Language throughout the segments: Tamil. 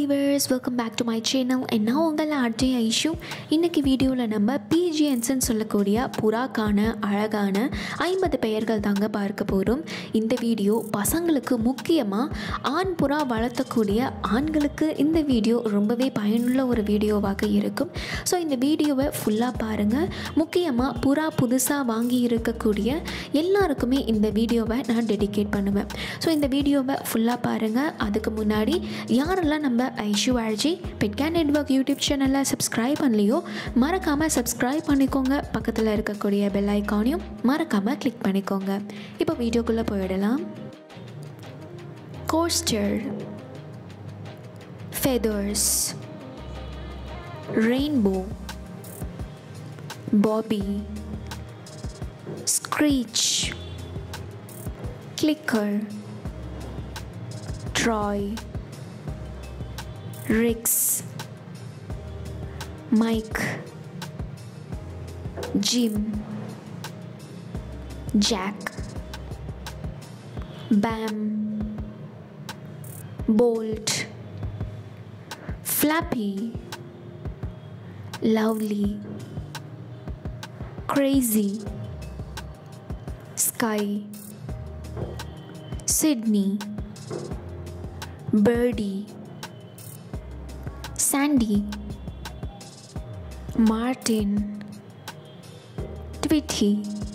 viewers, welcome back to my channel and now உங்கள RJ ஐஷு. இன்னைக்கு வீடியோவில் நம்ம பிஜிஎன்ஸ்ன்னு சொல்லக்கூடிய புறாக்கான அழகான 50 பெயர்கள் தாங்க பார்க்க போகிறோம். இந்த வீடியோ பசங்களுக்கு முக்கியமாக ஆண் புறா வளர்த்தக்கூடிய ஆண்களுக்கு இந்த வீடியோ ரொம்பவே பயனுள்ள ஒரு வீடியோவாக இருக்கும். ஸோ இந்த வீடியோவை ஃபுல்லாக பாருங்கள். முக்கியமாக புறா புதுசாக வாங்கி இருக்கக்கூடிய எல்லாருக்குமே இந்த வீடியோவை நான் டெடிகேட் பண்ணுவேன். ஸோ இந்த வீடியோவை ஃபுல்லாக பாருங்கள். அதுக்கு முன்னாடி யாரெல்லாம் நம்ம Aishu RG pet care network YouTube சேனலில் சப்ஸ்கிரைப் பண்ணலையோ மறக்காமல் சப்ஸ்கிரைப் பண்ணிக்கோங்க. பக்கத்தில் இருக்கக்கூடிய பெல் ஐக்கானையும் மறக்காமல் கிளிக் பண்ணிக்கோங்க. இப்போ வீடியோக்குள்ளே போயிடலாம். Coaster, Feathers, Rainbow, Bobby, Screech, Clicker, Troy, Rix, Mike, Jim, Jack, Bam, Bolt, Flappy, Lovely, Crazy, Sky, Sydney, Birdie, Sandy, Martin, Tweety,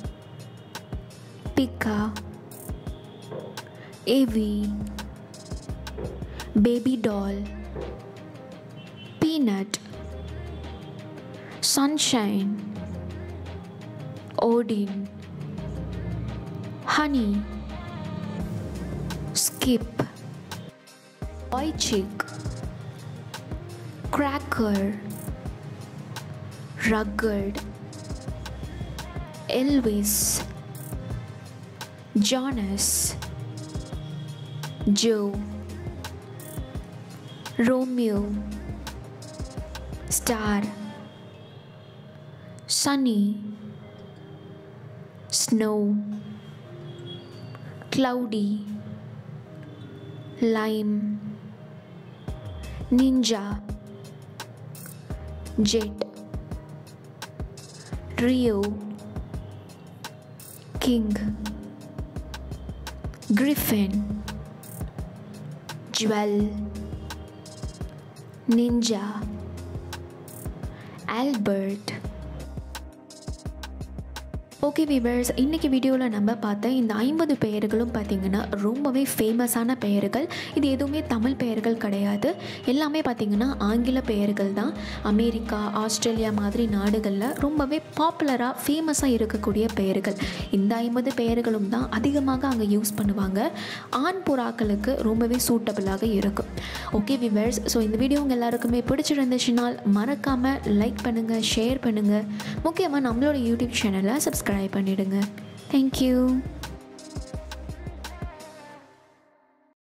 Pika, Evie, Baby Doll, Peanut, Sunshine, Odin, Honey, Skip, Boy Chick, Cracker, Rugged, Elvis, Jonas, Joe, Romeo, Star, Sunny, Snow, Cloudy, Lime, Ninja, Jet, Rio, King, Griffin, Jewel, Ninja, Albert. Okay viewers, இன்றைக்கி வீடியோவில் நம்ம பார்த்த இந்த 50 பெயர்களும் பார்த்திங்கன்னா ரொம்பவே ஃபேமஸான பெயர்கள். இது எதுவுமே தமிழ் பெயர்கள் கிடையாது. எல்லாமே பார்த்திங்கன்னா ஆங்கில பெயர்கள் தான். அமெரிக்கா, ஆஸ்திரேலியா மாதிரி நாடுகளில் ரொம்பவே பாப்புலராக ஃபேமஸாக இருக்கக்கூடிய பெயர்கள். இந்த 50 பெயர்களும் தான் அதிகமாக அங்கே யூஸ் பண்ணுவாங்க. ஆண் புறாக்களுக்கு ரொம்பவே சூட்டபிளாக இருக்கும். ஓகே வீவர்ஸ், ஸோ இந்த வீடியோ உங்கள் எல்லாருக்குமே பிடிச்சிருந்துச்சுனால் மறக்காமல் லைக் பண்ணுங்கள், ஷேர் பண்ணுங்கள். முக்கியமாக நம்மளோட யூடியூப் சேனலை சப்ஸ்கிரைப் பண்ணிடுங்க. Thank you.